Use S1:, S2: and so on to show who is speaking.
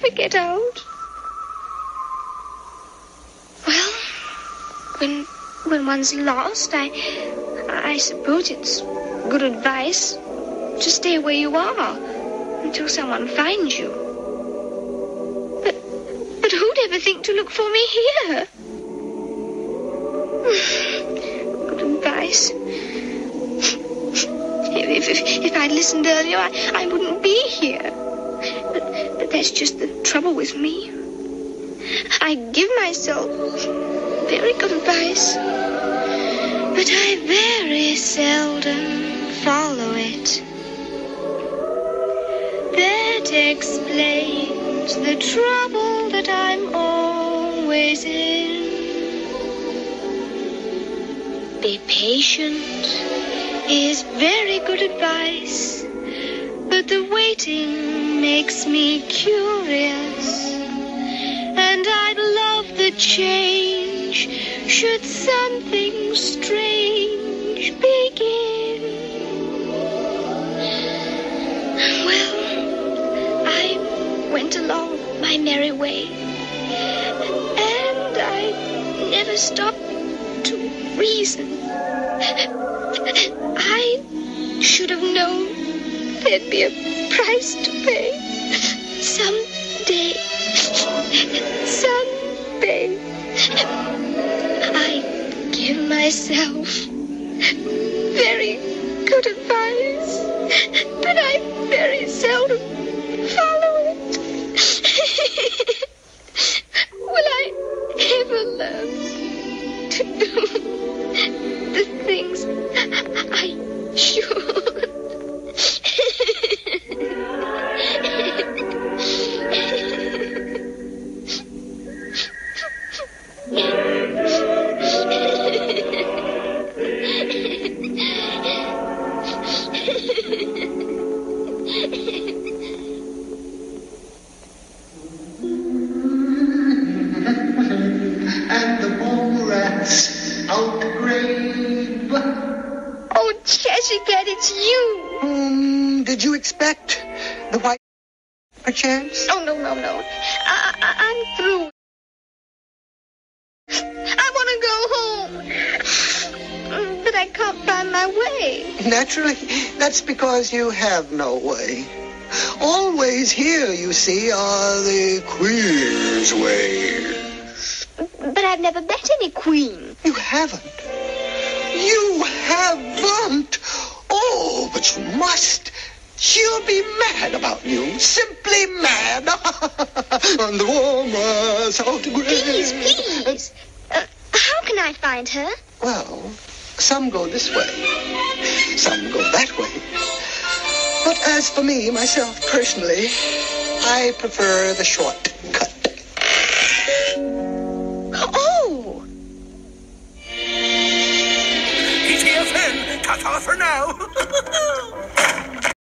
S1: never get out. Well, when one's lost, I suppose it's good advice to stay where you are until someone finds you. But who'd ever think to look for me here? Good advice. If I'd listened earlier, I wouldn't be here. But that's just the trouble with me. I give myself very good advice, but I very seldom follow it. That explains the trouble that I'm always in. Be patient is very good advice, but the waiting makes me curious, and I'd love the change should something strange begin. Well, I went along my merry way, and I never stopped to reason. I should have known there'd be a price to pay. Someday. I give myself very good advice, but I very seldom follow it. Will I ever learn to do the things I should?
S2: And the walrus out the grave.
S1: Oh, Cheshire Cat, it's you.
S2: Did you expect the white perchance?
S1: Oh, no. I'm through. I want to go home. But I can't find my way.
S2: Naturally, that's because you have no way. Always here, you see, are the Queen's ways.
S1: But I've never met any queen.
S2: You haven't. You haven't. Oh, but you must. She'll be mad about you. Simply mad. On the walrus out the grave.
S1: Please. How can I find her?
S2: Well, some go this way. Some go that way. But as for me, myself, personally, I prefer the short cut.
S1: Oh!
S3: TTFN, ta-ta for now.